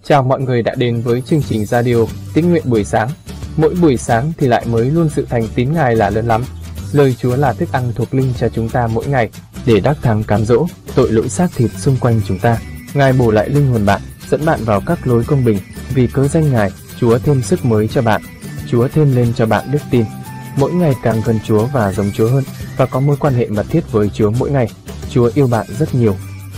Chào mọi người đã đến với chương trình radio Tín nguyện buổi sáng. Mỗi buổi sáng thì lại mới luôn sự thành tín Ngài là lớn lắm. Lời Chúa là thức ăn thuộc linh cho chúng ta mỗi ngày để đắc thắng cám dỗ tội lỗi xác thịt xung quanh chúng ta. Ngài bổ lại linh hồn bạn, dẫn bạn vào các lối công bình. Vì cớ danh Ngài, Chúa thêm sức mới cho bạn. Chúa thêm lên cho bạn đức tin. Mỗi ngày càng gần Chúa và giống Chúa hơn, và có mối quan hệ mật thiết với Chúa mỗi ngày. Chúa yêu bạn rất nhiều.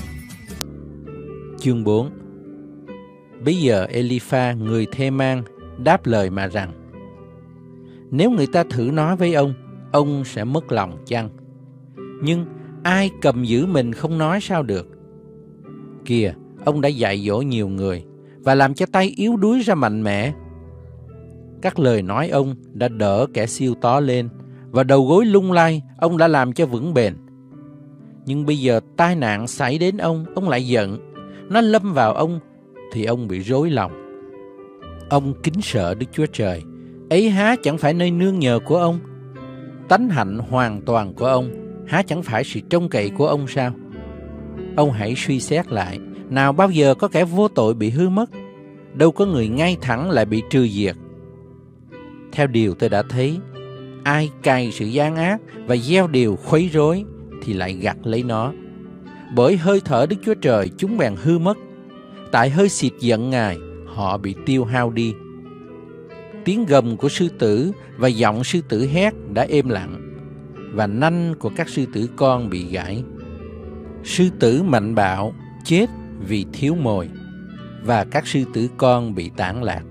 Chương 4. Bây giờ Elipha người Thê-man đáp lời mà rằng: nếu người ta thử nói với ông sẽ mất lòng chăng? Nhưng ai cầm giữ mình không nói sao được? Kìa, ông đã dạy dỗ nhiều người và làm cho tay yếu đuối ra mạnh mẽ. Các lời nói ông đã đỡ kẻ siêu tó lên, và đầu gối lung lay ông đã làm cho vững bền. Nhưng bây giờ tai nạn xảy đến ông lại giận. Nó lâm vào ông thì ông bị rối lòng. Ông kính sợ Đức Chúa Trời, ấy há chẳng phải nơi nương nhờ của ông? Tánh hạnh hoàn toàn của ông há chẳng phải sự trông cậy của ông sao? Ông hãy suy xét lại, nào bao giờ có kẻ vô tội bị hư mất? Đâu có người ngay thẳng lại bị trừ diệt. Theo điều tôi đã thấy, ai cày sự gian ác và gieo điều khuấy rối thì lại gặt lấy nó. Bởi hơi thở Đức Chúa Trời chúng bèn hư mất. Tại hơi xịt giận Ngài, họ bị tiêu hao đi. Tiếng gầm của sư tử và giọng sư tử hét đã êm lặng, và nanh của các sư tử con bị gãy. Sư tử mạnh bạo chết vì thiếu mồi, và các sư tử con bị tản lạc.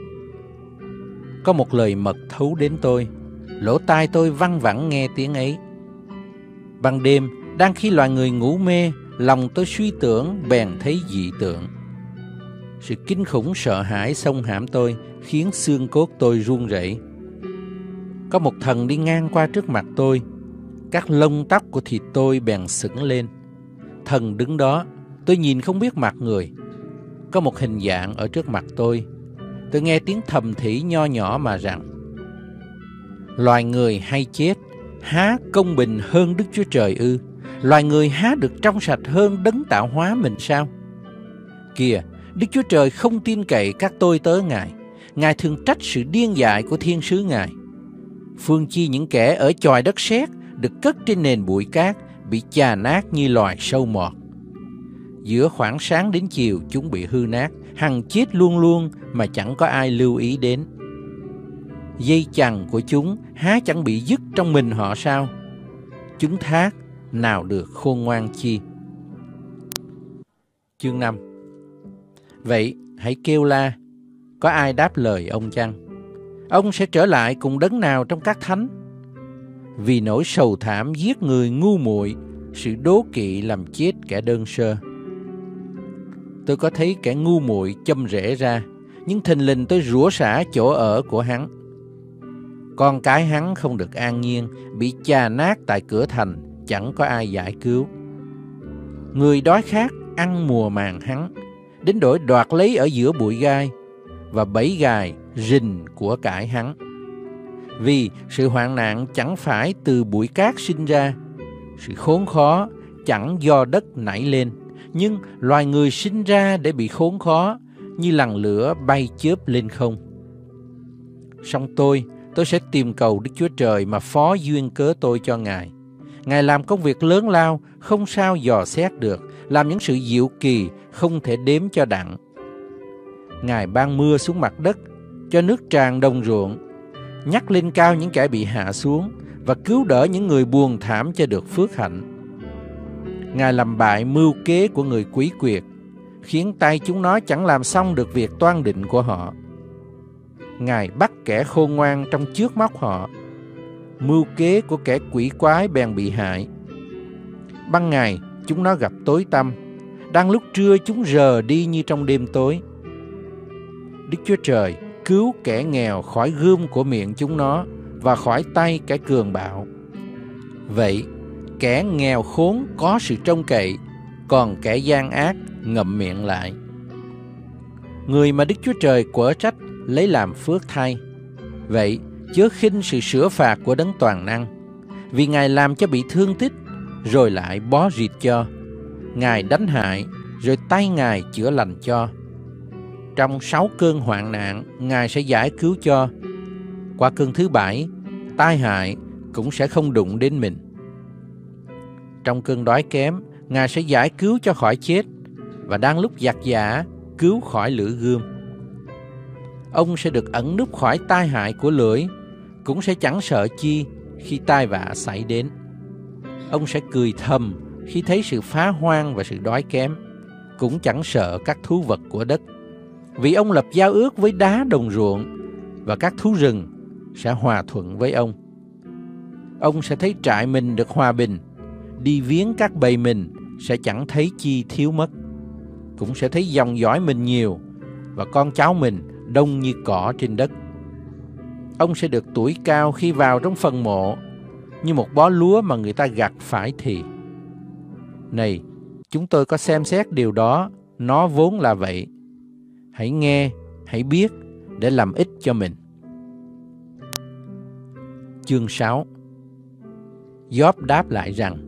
Có một lời mật thấu đến tôi, lỗ tai tôi văng vẳng nghe tiếng ấy. Ban đêm, đang khi loài người ngủ mê, lòng tôi suy tưởng bèn thấy dị tượng. Sự kinh khủng sợ hãi xông hãm tôi, khiến xương cốt tôi run rẩy. Có một thần đi ngang qua trước mặt tôi, các lông tóc của thịt tôi bèn sững lên. Thần đứng đó, tôi nhìn không biết mặt người. Có một hình dạng ở trước mặt tôi nghe tiếng thầm thì nho nhỏ mà rằng: loài người hay chết, há công bình hơn Đức Chúa Trời ư? Loài người há được trong sạch hơn đấng tạo hóa mình sao? Kìa, Đức Chúa Trời không tin cậy các tôi tớ Ngài. Ngài thường trách sự điên dại của thiên sứ Ngài. Phương chi những kẻ ở chòi đất sét, được cất trên nền bụi cát, bị chà nát như loài sâu mọt. Giữa khoảng sáng đến chiều chúng bị hư nát, hằng chết luôn luôn mà chẳng có ai lưu ý đến. Dây chằng của chúng há chẳng bị dứt trong mình họ sao? Chúng thác nào được khôn ngoan chi? Chương 5. Vậy hãy kêu la, có ai đáp lời ông chăng? Ông sẽ trở lại cùng đấng nào trong các thánh? Vì nỗi sầu thảm giết người ngu muội, sự đố kỵ làm chết kẻ đơn sơ. Tôi có thấy kẻ ngu muội châm rễ ra, nhưng thình lình tôi rủa xả chỗ ở của hắn. Con cái hắn không được an nhiên, bị chà nát tại cửa thành, chẳng có ai giải cứu. Người đói khát ăn mùa màng hắn, đến đổi đoạt lấy ở giữa bụi gai, và bẫy gài rình của cải hắn. Vì sự hoạn nạn chẳng phải từ bụi cát sinh ra, sự khốn khó chẳng do đất nảy lên, nhưng loài người sinh ra để bị khốn khó, như lằn lửa bay chớp lên không. Song tôi sẽ tìm cầu Đức Chúa Trời mà phó duyên cớ tôi cho Ngài. Ngài làm công việc lớn lao, không sao dò xét được, làm những sự diệu kỳ không thể đếm cho đặng. Ngài ban mưa xuống mặt đất, cho nước tràn đồng ruộng, nhắc lên cao những kẻ bị hạ xuống, và cứu đỡ những người buồn thảm cho được phước hạnh. Ngài làm bại mưu kế của người quỷ quyệt, khiến tay chúng nó chẳng làm xong được việc toan định của họ. Ngài bắt kẻ khôn ngoan trong trước mắt họ, mưu kế của kẻ quỷ quái bèn bị hại. Ban ngày chúng nó gặp tối tăm, đang lúc trưa chúng rờ đi như trong đêm tối. Đức Chúa Trời cứu kẻ nghèo khỏi gươm của miệng chúng nó, và khỏi tay kẻ cường bạo. Vậy kẻ nghèo khốn có sự trông cậy, còn kẻ gian ác ngậm miệng lại. Người mà Đức Chúa Trời quở trách lấy làm phước thay. Vậy chớ khinh sự sửa phạt của đấng toàn năng, vì Ngài làm cho bị thương tích, rồi lại bó rịt cho. Ngài đánh hại, rồi tay Ngài chữa lành cho. Trong 6 cơn hoạn nạn, Ngài sẽ giải cứu cho. Qua cơn thứ 7, tai hại cũng sẽ không đụng đến mình. Trong cơn đói kém, Ngài sẽ giải cứu cho khỏi chết, và đang lúc giặc giã, cứu khỏi lửa gươm. Ông sẽ được ẩn núp khỏi tai hại của lưỡi, cũng sẽ chẳng sợ chi khi tai vạ xảy đến. Ông sẽ cười thầm khi thấy sự phá hoang và sự đói kém, cũng chẳng sợ các thú vật của đất, vì ông lập giao ước với đá đồng ruộng, và các thú rừng sẽ hòa thuận với ông. Ông sẽ thấy trại mình được hòa bình, đi viếng các bầy mình sẽ chẳng thấy chi thiếu mất, cũng sẽ thấy dòng dõi mình nhiều, và con cháu mình đông như cỏ trên đất. Ông sẽ được tuổi cao khi vào trong phần mộ, như một bó lúa mà người ta gặt phải thì. Này, chúng tôi có xem xét điều đó, nó vốn là vậy. Hãy nghe, hãy biết để làm ích cho mình. Chương 6. Gióp đáp lại rằng: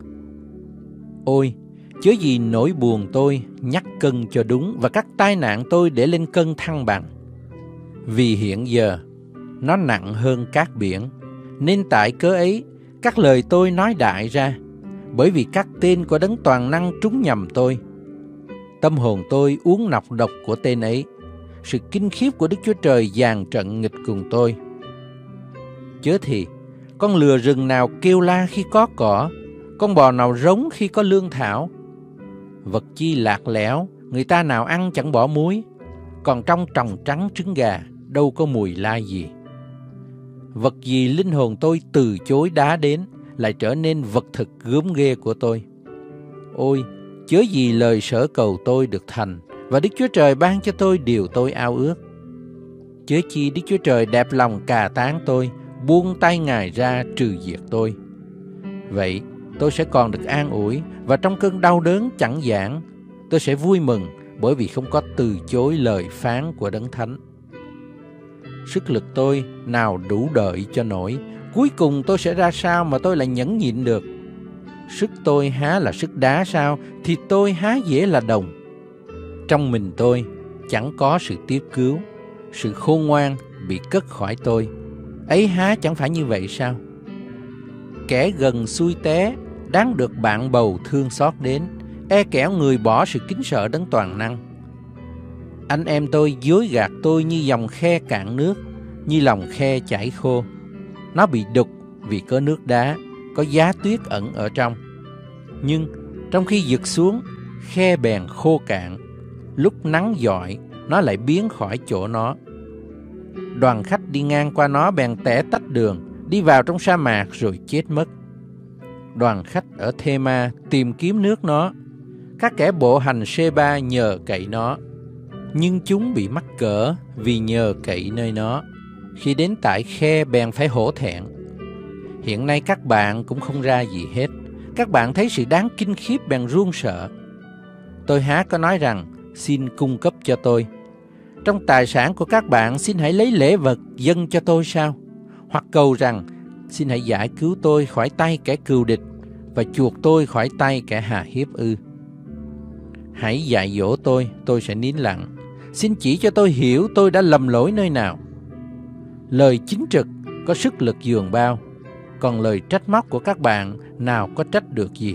Ôi, chớ gì nỗi buồn tôi nhắc cân cho đúng, và các tai nạn tôi để lên cân thăng bằng. Vì hiện giờ nó nặng hơn cát biển, nên tại cớ ấy các lời tôi nói đại ra, bởi vì các tên của Đấng toàn năng trúng nhầm tôi. Tâm hồn tôi uống nọc độc của tên ấy, sự kinh khiếp của Đức Chúa Trời dàn trận nghịch cùng tôi. Chớ thì con lừa rừng nào kêu la khi có cỏ, con bò nào rống khi có lương thảo. Vật chi lạc lẽo, người ta nào ăn chẳng bỏ muối, còn trong tròng trắng trứng gà đâu có mùi lai gì. Vật gì linh hồn tôi từ chối đá đến, lại trở nên vật thực gớm ghê của tôi. Ôi, chớ gì lời sở cầu tôi được thành, và Đức Chúa Trời ban cho tôi điều tôi ao ước. Chớ chi Đức Chúa Trời đẹp lòng cà tán tôi, buông tay Ngài ra trừ diệt tôi. Vậy tôi sẽ còn được an ủi, và trong cơn đau đớn chẳng giảng, tôi sẽ vui mừng, bởi vì không có từ chối lời phán của Đấng Thánh. Sức lực tôi nào đủ đợi cho nổi, cuối cùng tôi sẽ ra sao mà tôi lại nhẫn nhịn được? Sức tôi há là sức đá sao, thì tôi há dễ là đồng. Trong mình tôi chẳng có sự tiếp cứu, sự khôn ngoan bị cất khỏi tôi, ấy há chẳng phải như vậy sao? Kẻ gần xui té đáng được bạn bầu thương xót đến, e kẻo người bỏ sự kính sợ Đấng toàn năng. Anh em tôi dối gạt tôi như dòng khe cạn nước, như lòng khe chảy khô. Nó bị đục vì có nước đá, có giá tuyết ẩn ở trong. Nhưng trong khi giật xuống, khe bèn khô cạn. Lúc nắng dọi, nó lại biến khỏi chỗ nó. Đoàn khách đi ngang qua nó bèn tẻ tách đường, đi vào trong sa mạc rồi chết mất. Đoàn khách ở Thê-ma tìm kiếm nước nó, các kẻ bộ hành Sê-ba nhờ cậy nó, nhưng chúng bị mắc cỡ vì nhờ cậy nơi nó. Khi đến tại khe bèn phải hổ thẹn. Hiện nay các bạn cũng không ra gì hết. Các bạn thấy sự đáng kinh khiếp bèn run sợ. Tôi há có nói rằng xin cung cấp cho tôi. Trong tài sản của các bạn xin hãy lấy lễ vật dâng cho tôi sao? Hoặc cầu rằng xin hãy giải cứu tôi khỏi tay kẻ cừu địch, và chuộc tôi khỏi tay kẻ hà hiếp ư? Hãy dạy dỗ tôi sẽ nín lặng. Xin chỉ cho tôi hiểu tôi đã lầm lỗi nơi nào. Lời chính trực có sức lực dường bao, còn lời trách móc của các bạn nào có trách được gì?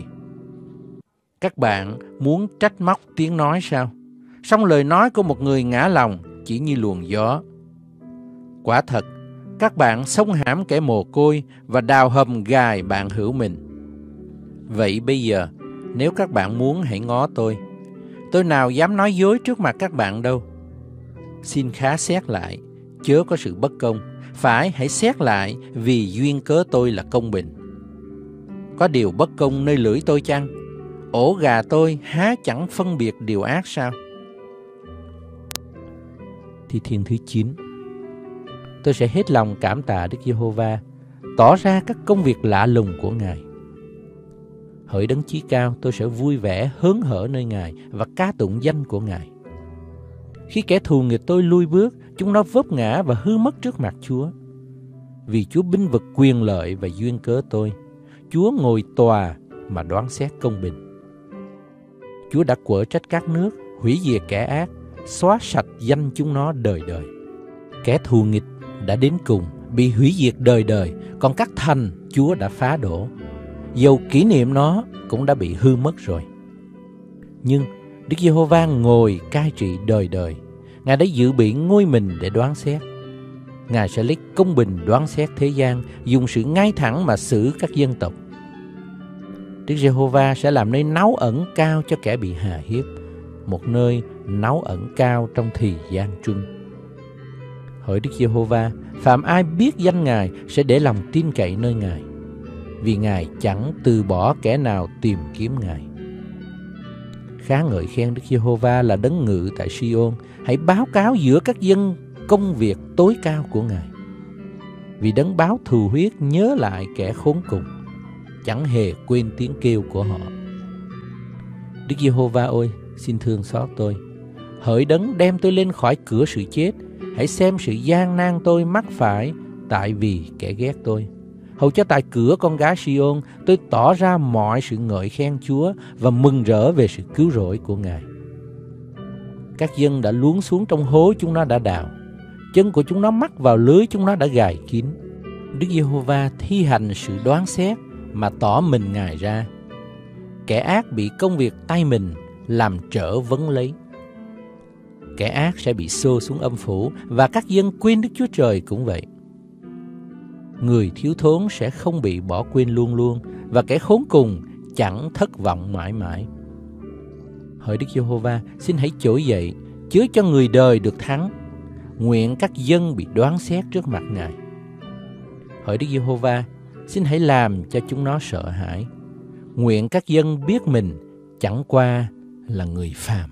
Các bạn muốn trách móc tiếng nói sao? Song lời nói của một người ngã lòng chỉ như luồng gió. Quả thật, các bạn xông hãm kẻ mồ côi và đào hầm gài bạn hữu mình. Vậy bây giờ, nếu các bạn muốn hãy ngó tôi nào dám nói dối trước mặt các bạn đâu. Xin khá xét lại, chớ có sự bất công. Phải, hãy xét lại, vì duyên cớ tôi là công bình. Có điều bất công nơi lưỡi tôi chăng? Ổ gà tôi há chẳng phân biệt điều ác sao? Thi Thiên thứ 9. Tôi sẽ hết lòng cảm tạ Đức Giê-hô-va, tỏ ra các công việc lạ lùng của Ngài. Hỡi Đấng Chí Cao, tôi sẽ vui vẻ hớn hở nơi Ngài và ca tụng danh của Ngài. Khi kẻ thù nghịch tôi lui bước, chúng nó vấp ngã và hư mất trước mặt Chúa. Vì Chúa binh vực quyền lợi và duyên cớ tôi, Chúa ngồi tòa mà đoán xét công bình. Chúa đã quở trách các nước, hủy diệt kẻ ác, xóa sạch danh chúng nó đời đời. Kẻ thù nghịch đã đến cùng, bị hủy diệt đời đời, còn các thành Chúa đã phá đổ. Dầu kỷ niệm nó cũng đã bị hư mất rồi. Nhưng Đức Giê-hô-va ngồi cai trị đời đời. Ngài đã dự bị ngôi mình để đoán xét. Ngài sẽ lấy công bình đoán xét thế gian, dùng sự ngay thẳng mà xử các dân tộc. Đức Giê-hô-va sẽ làm nơi náu ẩn cao cho kẻ bị hà hiếp, một nơi náu ẩn cao trong thì gian truân. Hỡi Đức Giê-hô-va, phàm ai biết danh Ngài sẽ để lòng tin cậy nơi Ngài, vì Ngài chẳng từ bỏ kẻ nào tìm kiếm Ngài. Khá ngợi khen Đức Giê-hô-va là đấng ngự tại Si-ôn. Hãy báo cáo giữa các dân công việc tối cao của Ngài. Vì đấng báo thù huyết nhớ lại kẻ khốn cùng, chẳng hề quên tiếng kêu của họ. Đức Giê-hô-va ơi, xin thương xót tôi. Hỡi đấng đem tôi lên khỏi cửa sự chết, hãy xem sự gian nan tôi mắc phải tại vì kẻ ghét tôi. Hầu cho tại cửa con gái Si-ôn tôi tỏ ra mọi sự ngợi khen Chúa và mừng rỡ về sự cứu rỗi của Ngài. Các dân đã luống xuống trong hố chúng nó đã đào, chân của chúng nó mắc vào lưới chúng nó đã gài kín. Đức Giê-hô-va thi hành sự đoán xét mà tỏ mình Ngài ra. Kẻ ác bị công việc tay mình làm trở vấn lấy. Kẻ ác sẽ bị xô xuống âm phủ, và các dân quên Đức Chúa Trời cũng vậy. Người thiếu thốn sẽ không bị bỏ quên luôn luôn, và kẻ khốn cùng chẳng thất vọng mãi mãi. Hỡi Đức Giê-hô-va, xin hãy trỗi dậy, chứa cho người đời được thắng. Nguyện các dân bị đoán xét trước mặt Ngài. Hỡi Đức Giê-hô-va, xin hãy làm cho chúng nó sợ hãi. Nguyện các dân biết mình chẳng qua là người phàm.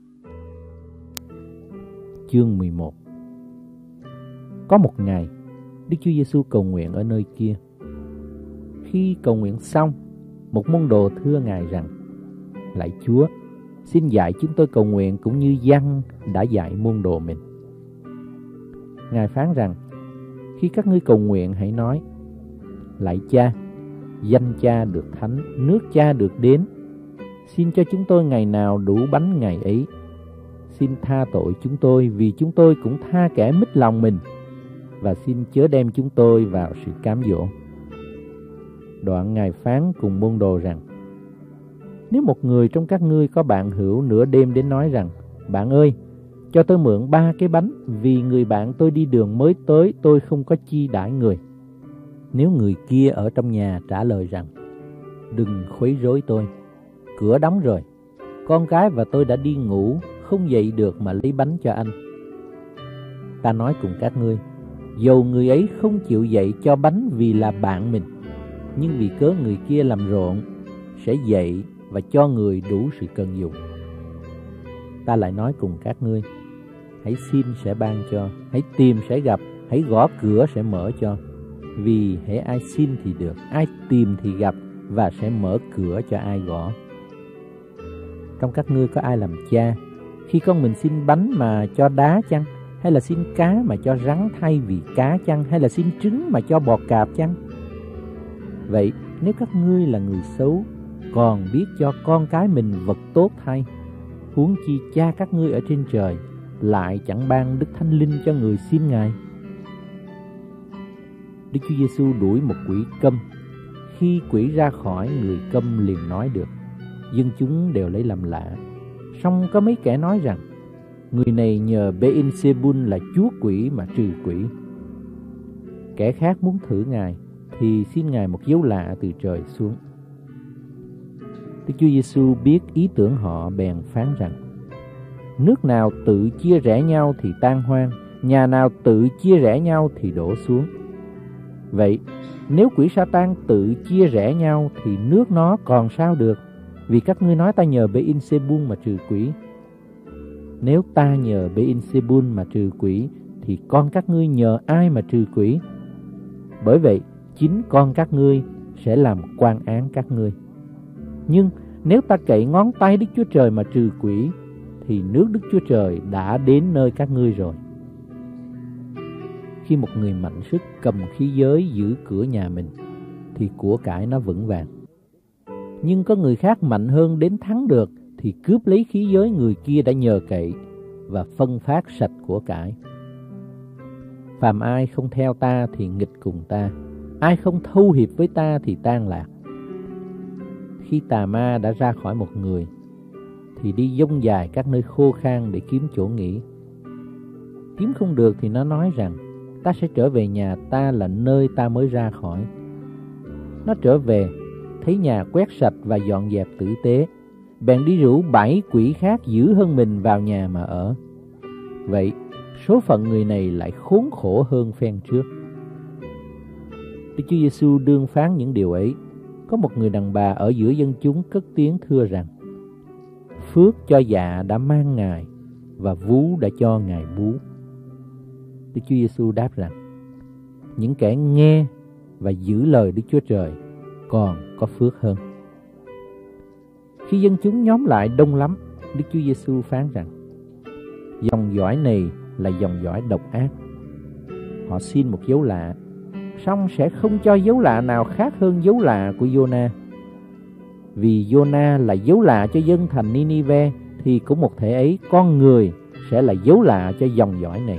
Chương 11. Có một ngày, Đức Chúa Giêsu cầu nguyện ở nơi kia. Khi cầu nguyện xong, một môn đồ thưa Ngài rằng: Lạy Chúa, xin dạy chúng tôi cầu nguyện cũng như Giăng đã dạy môn đồ mình. Ngài phán rằng: Khi các ngươi cầu nguyện hãy nói: Lạy Cha, danh Cha được thánh, nước Cha được đến. Xin cho chúng tôi ngày nào đủ bánh ngày ấy. Xin tha tội chúng tôi, vì chúng tôi cũng tha kẻ mít lòng mình. Và xin chớ đem chúng tôi vào sự cám dỗ. Đoạn Ngài phán cùng môn đồ rằng: Nếu một người trong các ngươi có bạn hữu nửa đêm đến nói rằng: Bạn ơi, cho tôi mượn 3 cái bánh, vì người bạn tôi đi đường mới tới, tôi không có chi đãi người. Nếu người kia ở trong nhà trả lời rằng: Đừng khuấy rối tôi, cửa đóng rồi, con cái và tôi đã đi ngủ, không dậy được mà lấy bánh cho anh. Ta nói cùng các ngươi, dầu người ấy không chịu dậy cho bánh vì là bạn mình, nhưng vì cớ người kia làm rộn, sẽ dậy và cho người đủ sự cần dùng. Ta lại nói cùng các ngươi, hãy xin sẽ ban cho, hãy tìm sẽ gặp, hãy gõ cửa sẽ mở cho. Vì hễ ai xin thì được, ai tìm thì gặp, và sẽ mở cửa cho ai gõ. Trong các ngươi có ai làm cha, khi con mình xin bánh mà cho đá chăng? Hay là xin cá mà cho rắn thay vì cá chăng? Hay là xin trứng mà cho bò cạp chăng? Vậy nếu các ngươi là người xấu, còn biết cho con cái mình vật tốt thay, huống chi Cha các ngươi ở trên trời lại chẳng ban Đức Thánh Linh cho người xin Ngài. Đức Chúa Giêsu đuổi một quỷ câm. Khi quỷ ra khỏi, người câm liền nói được. Dân chúng đều lấy làm lạ. Song có mấy kẻ nói rằng: Người này nhờ Beelzebul là chúa quỷ mà trừ quỷ. Kẻ khác muốn thử Ngài thì xin Ngài một dấu lạ từ trời xuống. Đức Chúa Giêsu biết ý tưởng họ, bèn phán rằng: Nước nào tự chia rẽ nhau thì tan hoang, nhà nào tự chia rẽ nhau thì đổ xuống. Vậy nếu quỷ Sa-tan tự chia rẽ nhau thì nước nó còn sao được? Vì các ngươi nói ta nhờ Beelzebul mà trừ quỷ. Nếu ta nhờ Beelzebul mà trừ quỷ, thì con các ngươi nhờ ai mà trừ quỷ? Bởi vậy chính con các ngươi sẽ làm quan án các ngươi. Nhưng nếu ta cậy ngón tay Đức Chúa Trời mà trừ quỷ, thì nước Đức Chúa Trời đã đến nơi các ngươi rồi. Khi một người mạnh sức cầm khí giới giữ cửa nhà mình, thì của cải nó vững vàng. Nhưng có người khác mạnh hơn đến thắng được, thì cướp lấy khí giới người kia đã nhờ cậy, và phân phát sạch của cải. Phàm ai không theo ta thì nghịch cùng ta, ai không thâu hiệp với ta thì tan lạc. Khi tà ma đã ra khỏi một người thì đi dông dài các nơi khô khan để kiếm chỗ nghỉ. Kiếm không được thì nó nói rằng ta sẽ trở về nhà ta là nơi ta mới ra khỏi. Nó trở về, thấy nhà quét sạch và dọn dẹp tử tế, bèn đi rủ 7 quỷ khác dữ hơn mình vào nhà mà ở. Vậy, số phận người này lại khốn khổ hơn phen trước. Đức Chúa Giêsu đương phán những điều ấy. Có một người đàn bà ở giữa dân chúng cất tiếng thưa rằng: Phước cho dạ đã mang Ngài, và vú đã cho Ngài bú. Đức Chúa Giêsu đáp rằng: những kẻ nghe và giữ lời Đức Chúa Trời còn có phước hơn. Khi dân chúng nhóm lại đông lắm, Đức Chúa Giêsu phán rằng: dòng dõi này là dòng dõi độc ác. Họ xin một dấu lạ, song sẽ không cho dấu lạ nào khác hơn dấu lạ của Giô-na. Vì Giô-na là dấu lạ cho dân thành Ni-ni-ve, thì cũng một thể ấy con người sẽ là dấu lạ cho dòng dõi này.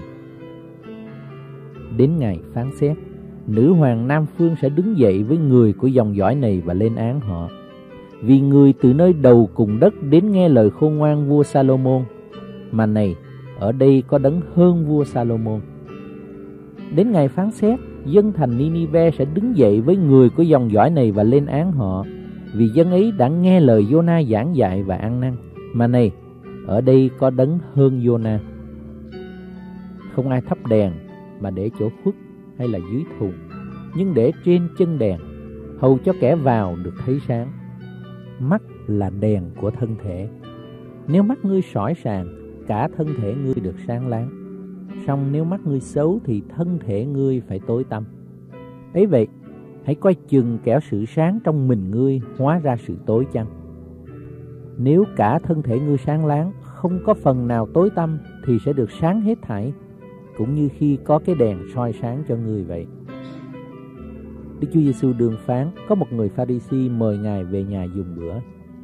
Đến ngày phán xét, nữ hoàng Nam Phương sẽ đứng dậy với người của dòng dõi này và lên án họ. Vì người từ nơi đầu cùng đất đến nghe lời khôn ngoan vua Sa-lô-môn, mà này, ở đây có đấng hơn vua Sa-lô-môn. Đến ngày phán xét, dân thành Ni-ni-ve sẽ đứng dậy với người của dòng dõi này và lên án họ, vì dân ấy đã nghe lời Giô-na giảng dạy và ăn năn. Mà này, ở đây có đấng hơn Giô-na. Không ai thắp đèn mà để chỗ khuất hay là dưới thùng, nhưng để trên chân đèn, hầu cho kẻ vào được thấy sáng. Mắt là đèn của thân thể. Nếu mắt ngươi sỏi sàng, cả thân thể ngươi được sáng láng. Song nếu mắt ngươi xấu thì thân thể ngươi phải tối tăm. Ấy vậy, hãy coi chừng kẻo sự sáng trong mình ngươi hóa ra sự tối chăng. Nếu cả thân thể ngươi sáng láng, không có phần nào tối tăm thì sẽ được sáng hết thảy, cũng như khi có cái đèn soi sáng cho ngươi vậy. Đức Chúa Giêsu đương phán, có một người Pha-ri-si mời Ngài về nhà dùng bữa.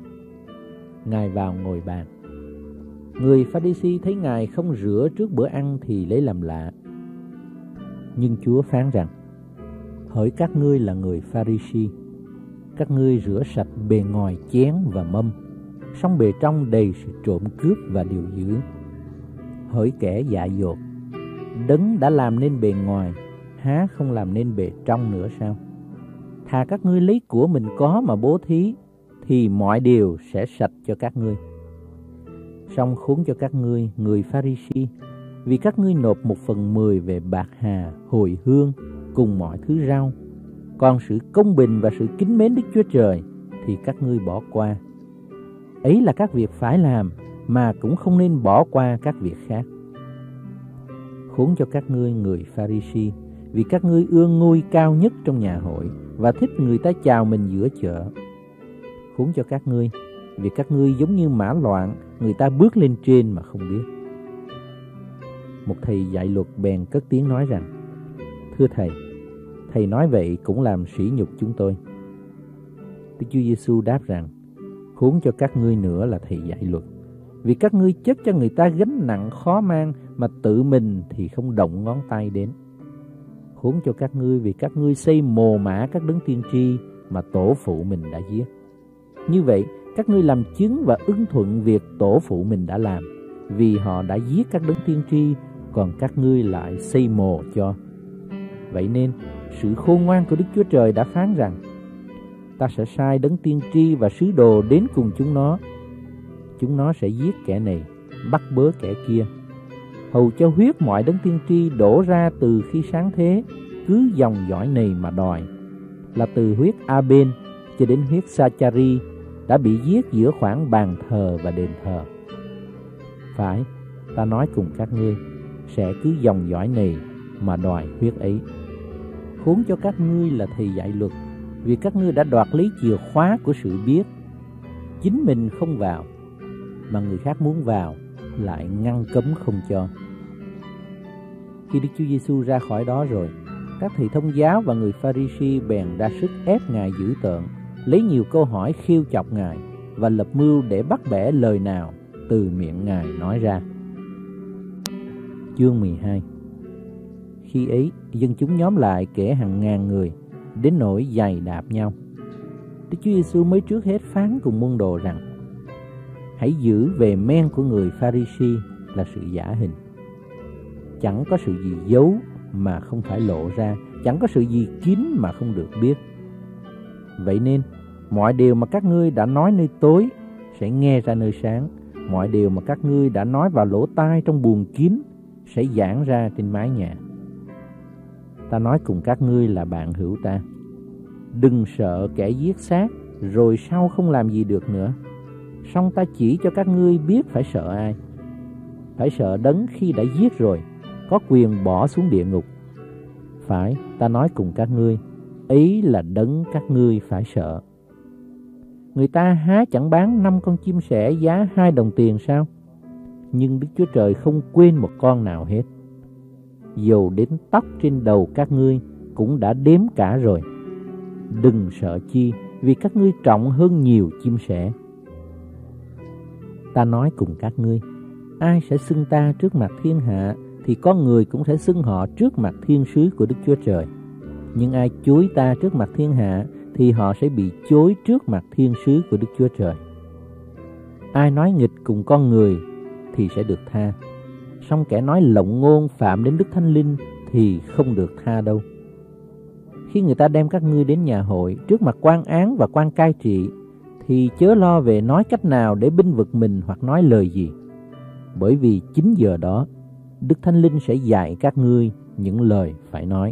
Ngài vào ngồi bàn. Người Pha-ri-si thấy Ngài không rửa trước bữa ăn thì lấy làm lạ. Nhưng Chúa phán rằng: hỡi các ngươi là người Pha-ri-si, các ngươi rửa sạch bề ngoài chén và mâm, song bề trong đầy sự trộm cướp và điều dữ. Hỡi kẻ dại dột, đấng đã làm nên bề ngoài, há không làm nên bề trong nữa sao? Thà các ngươi lấy của mình có mà bố thí, thì mọi điều sẽ sạch cho các ngươi. Song khốn cho các ngươi, người Pha-ri-si, vì các ngươi nộp 1/10 về bạc hà, hồi hương cùng mọi thứ rau, còn sự công bình và sự kính mến Đức Chúa Trời thì các ngươi bỏ qua. Ấy là các việc phải làm, mà cũng không nên bỏ qua các việc khác. Khốn cho các ngươi, người Pha-ri-si, vì các ngươi ưa ngôi cao nhất trong nhà hội và thích người ta chào mình giữa chợ. Khốn cho các ngươi, vì các ngươi giống như mã loạn, người ta bước lên trên mà không biết. Một thầy dạy luật bèn cất tiếng nói rằng: thưa thầy, thầy nói vậy cũng làm sỉ nhục chúng tôi. Đức Chúa Giêsu đáp rằng: khốn cho các ngươi nữa là thầy dạy luật, vì các ngươi chất cho người ta gánh nặng khó mang, mà tự mình thì không động ngón tay đến. Khốn cho các ngươi, vì các ngươi xây mồ mả các đấng tiên tri mà tổ phụ mình đã giết. Như vậy, các ngươi làm chứng và ưng thuận việc tổ phụ mình đã làm, vì họ đã giết các đấng tiên tri, còn các ngươi lại xây mồ cho. Vậy nên, sự khôn ngoan của Đức Chúa Trời đã phán rằng: ta sẽ sai đấng tiên tri và sứ đồ đến cùng chúng nó. Chúng nó sẽ giết kẻ này, bắt bớ kẻ kia, hầu cho huyết mọi đấng tiên tri đổ ra từ khi sáng thế, cứ dòng dõi này mà đòi, là từ huyết A-bên cho đến huyết Sa-cha-ri đã bị giết giữa khoảng bàn thờ và đền thờ. Phải, ta nói cùng các ngươi, sẽ cứ dòng dõi này mà đòi huyết ấy. Khốn cho các ngươi là thầy dạy luật, vì các ngươi đã đoạt lấy chìa khóa của sự biết. Chính mình không vào, mà người khác muốn vào lại ngăn cấm không cho. Khi Đức Chúa Giêsu ra khỏi đó rồi, các thầy thông giáo và người Pha-ri-si bèn ra sức ép Ngài dữ tợn, lấy nhiều câu hỏi khiêu chọc Ngài và lập mưu để bắt bẻ lời nào từ miệng Ngài nói ra. chương 12. Khi ấy, dân chúng nhóm lại kể hàng ngàn người, đến nỗi giày đạp nhau. Đức Chúa Giêsu mới trước hết phán cùng môn đồ rằng: hãy giữ về men của người Pha-ri-si là sự giả hình. Chẳng có sự gì giấu mà không phải lộ ra, chẳng có sự gì kín mà không được biết. Vậy nên, mọi điều mà các ngươi đã nói nơi tối sẽ nghe ra nơi sáng, mọi điều mà các ngươi đã nói vào lỗ tai trong buồng kín sẽ giảng ra trên mái nhà. Ta nói cùng các ngươi là bạn hữu ta, đừng sợ kẻ giết xác rồi sau không làm gì được nữa. Song ta chỉ cho các ngươi biết phải sợ ai. Phải sợ Đấng khi đã giết rồi, có quyền bỏ xuống địa ngục. Phải, ta nói cùng các ngươi, ấy là Đấng các ngươi phải sợ. Người ta há chẳng bán 5 con chim sẻ giá 2 đồng tiền sao? Nhưng Đức Chúa Trời không quên một con nào hết. Dầu đến tóc trên đầu các ngươi cũng đã đếm cả rồi. Đừng sợ chi, vì các ngươi trọng hơn nhiều chim sẻ. Ta nói cùng các ngươi, ai sẽ xưng ta trước mặt thiên hạ, thì con người cũng sẽ xưng họ trước mặt thiên sứ của Đức Chúa Trời. Nhưng ai chối ta trước mặt thiên hạ, thì họ sẽ bị chối trước mặt thiên sứ của Đức Chúa Trời. Ai nói nghịch cùng con người thì sẽ được tha, song kẻ nói lộng ngôn phạm đến Đức Thánh Linh thì không được tha đâu. Khi người ta đem các ngươi đến nhà hội trước mặt quan án và quan cai trị, thì chớ lo về nói cách nào để binh vực mình hoặc nói lời gì. Bởi vì chính giờ đó, Đức Thánh Linh sẽ dạy các ngươi những lời phải nói.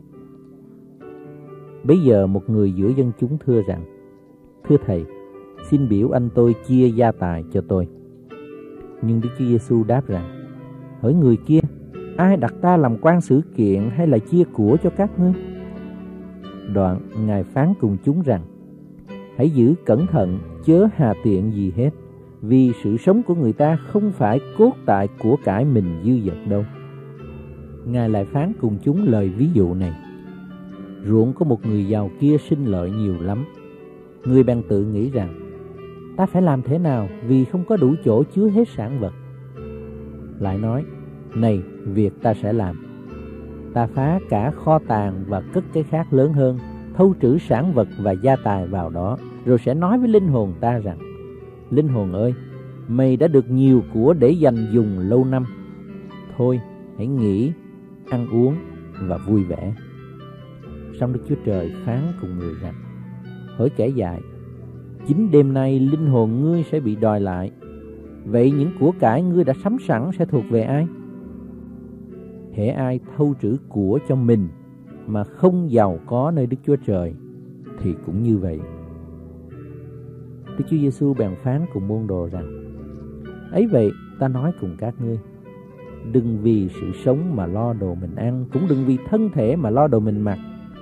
Bấy giờ một người giữa dân chúng thưa rằng: thưa thầy, xin biểu anh tôi chia gia tài cho tôi. Nhưng Đức Chúa Giêsu đáp rằng: hỡi người kia, ai đặt ta làm quan xử kiện hay là chia của cho các ngươi? Đoạn Ngài phán cùng chúng rằng: hãy giữ cẩn thận, chớ hà tiện gì hết, vì sự sống của người ta không phải cốt tại của cải mình dư dật đâu. Ngài lại phán cùng chúng lời ví dụ này: ruộng có một người giàu kia sinh lợi nhiều lắm. Người bèn tự nghĩ rằng: ta phải làm thế nào vì không có đủ chỗ chứa hết sản vật. Lại nói: này, việc ta sẽ làm. Ta phá cả kho tàng và cất cái khác lớn hơn, thâu trữ sản vật và gia tài vào đó, rồi sẽ nói với linh hồn ta rằng: linh hồn ơi, mày đã được nhiều của để dành dùng lâu năm. Thôi, hãy nghỉ, ăn uống và vui vẻ. Song Đức Chúa Trời phán cùng người rằng: hỡi kẻ dại, chính đêm nay linh hồn ngươi sẽ bị đòi lại. Vậy những của cải ngươi đã sắm sẵn sẽ thuộc về ai? Hễ ai thâu trữ của cho mình mà không giàu có nơi Đức Chúa Trời thì cũng như vậy. Đức Chúa Giêsu bèn phán cùng môn đồ rằng: ấy vậy ta nói cùng các ngươi, đừng vì sự sống mà lo đồ mình ăn, cũng đừng vì thân thể mà lo đồ mình mặc.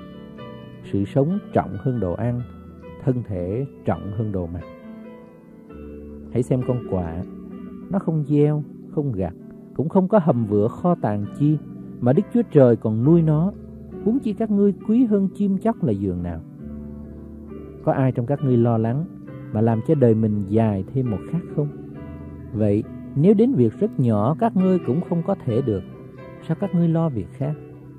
Sự sống trọng hơn đồ ăn, thân thể trọng hơn đồ mặc. Hãy xem con quạ, nó không gieo, không gặt, cũng không có hầm vựa kho tàng chi, mà Đức Chúa Trời còn nuôi nó. Huống chi các ngươi quý hơn chim chóc là giường nào. Có ai trong các ngươi lo lắng mà làm cho đời mình dài thêm một khắc không? Vậy nếu đến việc rất nhỏ các ngươi cũng không có thể được, sao các ngươi lo việc khác?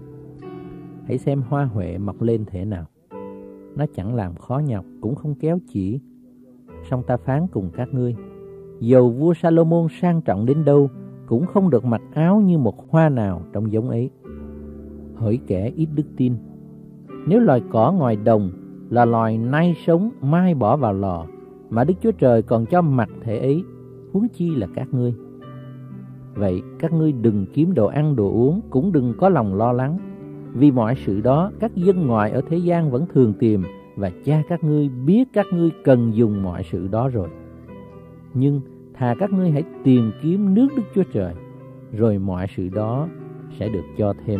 Hãy xem hoa huệ mọc lên thế nào. Nó chẳng làm khó nhọc, cũng không kéo chỉ. Song ta phán cùng các ngươi, dầu vua Salomon sang trọng đến đâu, cũng không được mặc áo như một hoa nào trong giống ấy. Hỡi kẻ ít đức tin, nếu loài cỏ ngoài đồng là loài nay sống mai bỏ vào lò, mà Đức Chúa Trời còn cho mặc thể ấy, huống chi là các ngươi. Vậy các ngươi đừng kiếm đồ ăn đồ uống, cũng đừng có lòng lo lắng. Vì mọi sự đó các dân ngoại ở thế gian vẫn thường tìm, và Cha các ngươi biết các ngươi cần dùng mọi sự đó rồi. Nhưng thà các ngươi hãy tìm kiếm nước Đức Chúa Trời, rồi mọi sự đó sẽ được cho thêm.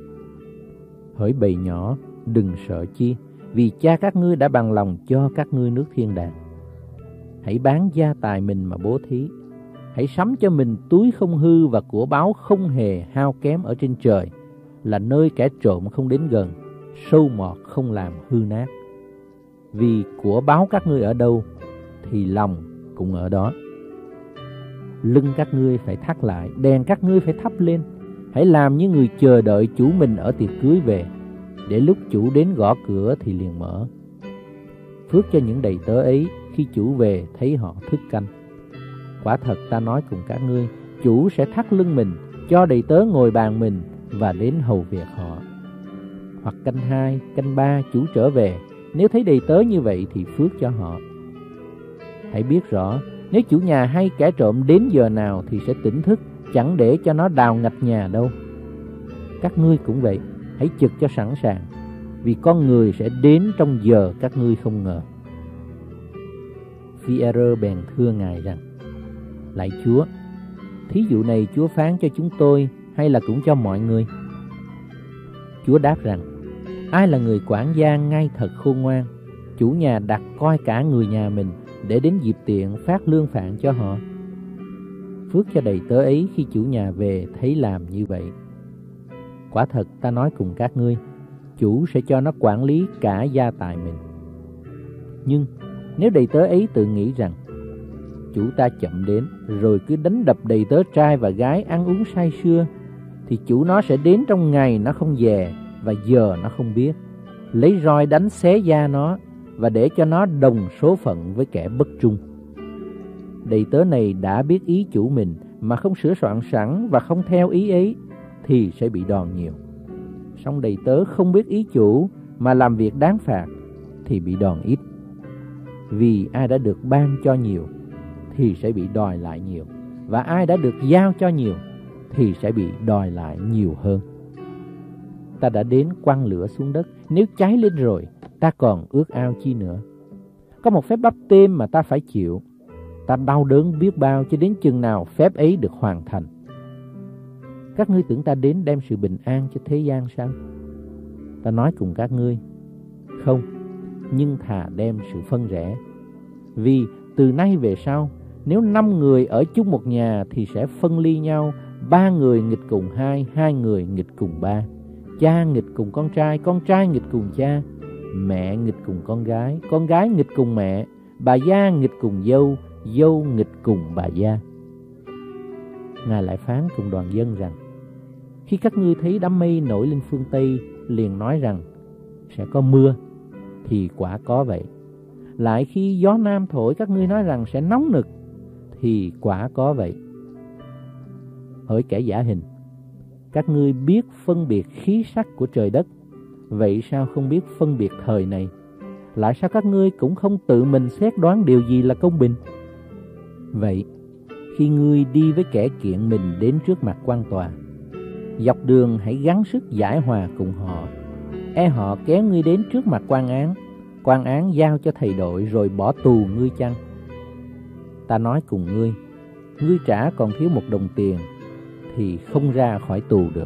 Hỡi bầy nhỏ, đừng sợ chi, vì Cha các ngươi đã bằng lòng cho các ngươi nước thiên đàng. Hãy bán gia tài mình mà bố thí. Hãy sắm cho mình túi không hư và của báu không hề hao kém ở trên trời, là nơi kẻ trộm không đến gần, sâu mọt không làm hư nát. Vì của báu các ngươi ở đâu, thì lòng cũng ở đó. Lưng các ngươi phải thắt lại, đèn các ngươi phải thắp lên, Hãy làm như người chờ đợi chủ mình ở tiệc cưới về, để lúc chủ đến gõ cửa thì liền mở. Phước cho những đầy tớ ấy khi chủ về thấy họ thức canh. Quả thật ta nói cùng các ngươi, chủ sẽ thắt lưng mình, cho đầy tớ ngồi bàn mình và đến hầu việc họ. Hoặc canh 2, canh 3 chủ trở về, nếu thấy đầy tớ như vậy thì phước cho họ. Hãy biết rõ, nếu chủ nhà hay kẻ trộm đến giờ nào thì sẽ tỉnh thức, chẳng để cho nó đào ngạch nhà đâu. Các ngươi cũng vậy, hãy trực cho sẵn sàng, vì con người sẽ đến trong giờ các ngươi không ngờ. Phi-e-rơ bèn thưa Ngài rằng: Lạy Chúa, thí dụ này Chúa phán cho chúng tôi hay là cũng cho mọi người? Chúa đáp rằng: Ai là người quản gia ngay thật khôn ngoan, chủ nhà đặt coi cả người nhà mình, để đến dịp tiện phát lương phạn cho họ. Phước cho đầy tớ ấy khi chủ nhà về thấy làm như vậy. Quả thật ta nói cùng các ngươi, chủ sẽ cho nó quản lý cả gia tài mình. Nhưng nếu đầy tớ ấy tự nghĩ rằng chủ ta chậm đến, rồi cứ đánh đập đầy tớ trai và gái ăn uống say sưa, thì chủ nó sẽ đến trong ngày nó không dè và giờ nó không biết, lấy roi đánh xé da nó và để cho nó đồng số phận với kẻ bất trung. Đầy tớ này đã biết ý chủ mình mà không sửa soạn sẵn và không theo ý ấy thì sẽ bị đòn nhiều. Song đầy tớ không biết ý chủ mà làm việc đáng phạt thì bị đòn ít. Vì ai đã được ban cho nhiều thì sẽ bị đòi lại nhiều, và ai đã được giao cho nhiều thì sẽ bị đòi lại nhiều hơn. Ta đã đến quăng lửa xuống đất, nếu cháy lên rồi ta còn ước ao chi nữa? Có một phép báp têm mà ta phải chịu, ta đau đớn biết bao cho đến chừng nào phép ấy được hoàn thành. Các ngươi tưởng ta đến đem sự bình an cho thế gian sao? Ta nói cùng các ngươi, không, nhưng thà đem sự phân rẽ. Vì từ nay về sau, nếu 5 người ở chung một nhà thì sẽ phân ly nhau, 3 người nghịch cùng 2, 2 người nghịch cùng 3, cha nghịch cùng con trai nghịch cùng cha, mẹ nghịch cùng con gái nghịch cùng mẹ, bà gia nghịch cùng dâu, dâu nghịch cùng bà gia. Ngài lại phán cùng đoàn dân rằng: Khi các ngươi thấy đám mây nổi lên phương Tây, liền nói rằng sẽ có mưa, thì quả có vậy. Lại khi gió nam thổi, các ngươi nói rằng sẽ nóng nực, thì quả có vậy. Hỡi kẻ giả hình, các ngươi biết phân biệt khí sắc của trời đất, vậy sao không biết phân biệt thời này? Lại sao các ngươi cũng không tự mình xét đoán điều gì là công bình? Vậy, khi ngươi đi với kẻ kiện mình đến trước mặt quan tòa, dọc đường hãy gắng sức giải hòa cùng họ. E họ kéo ngươi đến trước mặt quan án giao cho thầy đội rồi bỏ tù ngươi chăng? Ta nói cùng ngươi, ngươi trả còn thiếu 1 đồng tiền thì không ra khỏi tù được.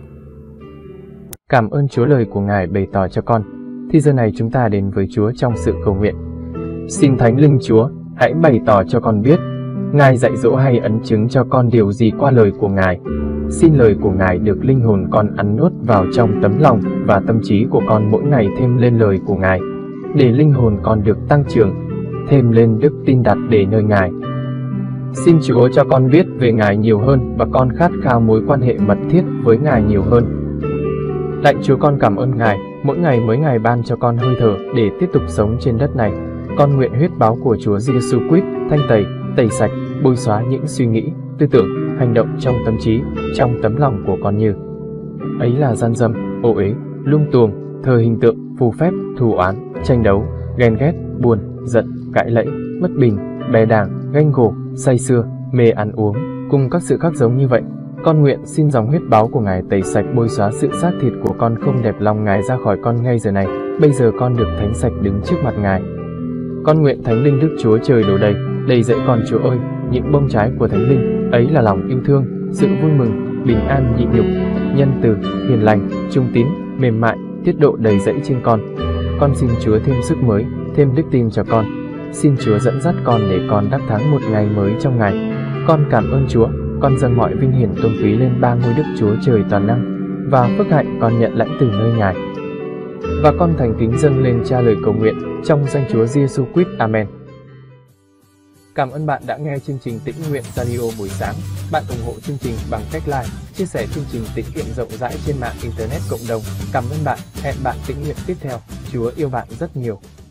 Cảm ơn Chúa lời của Ngài bày tỏ cho con. Thì giờ này chúng ta đến với Chúa trong sự cầu nguyện. Xin Thánh Linh Chúa, hãy bày tỏ cho con biết, Ngài dạy dỗ hay ấn chứng cho con điều gì qua lời của Ngài. Xin lời của Ngài được linh hồn con ăn nuốt vào trong tấm lòng và tâm trí của con mỗi ngày thêm lên lời của Ngài, để linh hồn con được tăng trưởng, thêm lên đức tin đặt để nơi Ngài. Xin Chúa cho con biết về Ngài nhiều hơn và con khát khao mối quan hệ mật thiết với Ngài nhiều hơn. Lạy Chúa, con cảm ơn Ngài, mỗi ngày ban cho con hơi thở để tiếp tục sống trên đất này. Con nguyện huyết báo của Chúa Giêsu Christ thanh tẩy sạch, bôi xóa những suy nghĩ, tư tưởng, hành động trong tâm trí, trong tấm lòng của con như ấy là gian dâm, ô uế, lung tuồng, thờ hình tượng, phù phép, thù oán, tranh đấu, ghen ghét, buồn, giận, cãi lẫy, bất bình, bè đảng, ganh gổ, say sưa, mê ăn uống, cùng các sự khác giống như vậy. Con nguyện xin dòng huyết báo của Ngài tẩy sạch, bôi xóa sự xác thịt của con không đẹp lòng Ngài ra khỏi con ngay giờ này. Bây giờ con được thánh sạch đứng trước mặt Ngài. Con nguyện Thánh Linh Đức Chúa Trời đổ đầy dẫy con Chúa ơi, những bông trái của Thánh Linh ấy là lòng yêu thương, sự vui mừng, bình an nhịn nhục, nhân từ, hiền lành, trung tín, mềm mại, tiết độ đầy dẫy trên con. Con xin Chúa thêm sức mới, thêm đức tin cho con. Xin Chúa dẫn dắt con để con đắc thắng một ngày mới trong Ngài. Con cảm ơn Chúa, con dâng mọi vinh hiển tôn quý lên 3 ngôi Đức Chúa Trời toàn năng, và phước hạnh con nhận lãnh từ nơi Ngài. Và con thành kính dâng lên Cha lời cầu nguyện trong danh Chúa Giêsu Christ. Amen. Cảm ơn bạn đã nghe chương trình Tĩnh Nguyện Radio buổi sáng. Bạn ủng hộ chương trình bằng cách like, chia sẻ chương trình tĩnh nguyện rộng rãi trên mạng Internet cộng đồng. Cảm ơn bạn. Hẹn bạn tĩnh nguyện tiếp theo. Chúa yêu bạn rất nhiều.